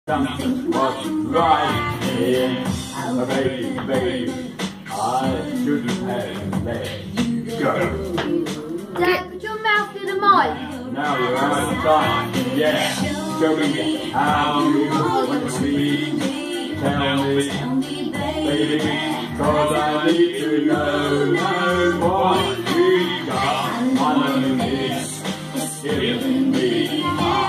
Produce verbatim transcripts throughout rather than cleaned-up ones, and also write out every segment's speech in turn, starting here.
Something was right here. I'm a baby, baby. I shouldn't have let you go. Dad, put your mouth to the mic. Now you're out of time. Yeah. Show me how you want to be. Tell me, baby, cause I need to know, know what you got. I know this is killing me.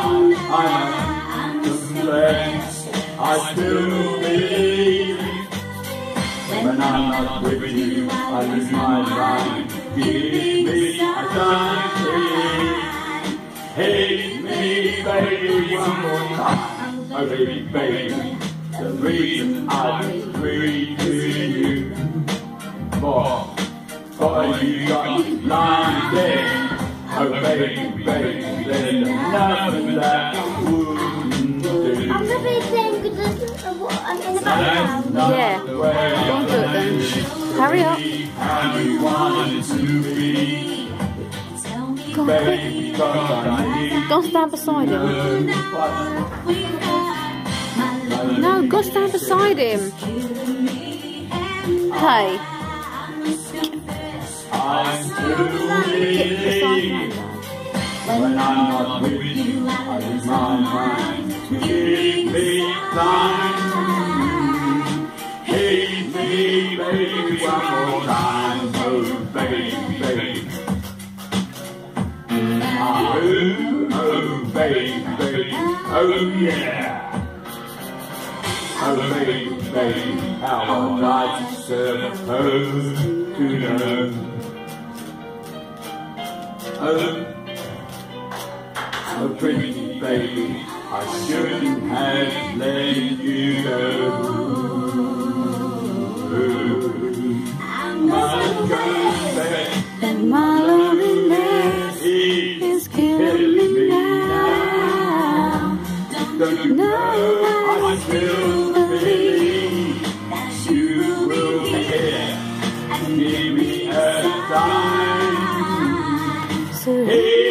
I know some legs I still believe. When I'm not with you, I lose my mind. Give me a chance. Hit me, baby, one more time. Oh, baby, baby, the reason I'm free to you. For, for you got me lying there. Oh, baby, baby, there's nothing that I wouldn't do. I'm going to be saying because of what I'm in the background. Yeah, go on, do it then. Hurry up. How you want it to be. Go on, quick. Go stand beside him. No, go stand beside him. Hey. I still believe. When I'm not with you, I lose my mind. Give me time. Hit me, baby, one more time. Oh, baby, baby. Oh, oh, baby, baby. Oh, yeah. Oh, baby, baby. How was I supposed to know? Oh, oh, pretty baby, I shouldn't have let you go. My confession, And my loneliness is killing me now. don't you know I still believe you will care and give me a time. So Hey,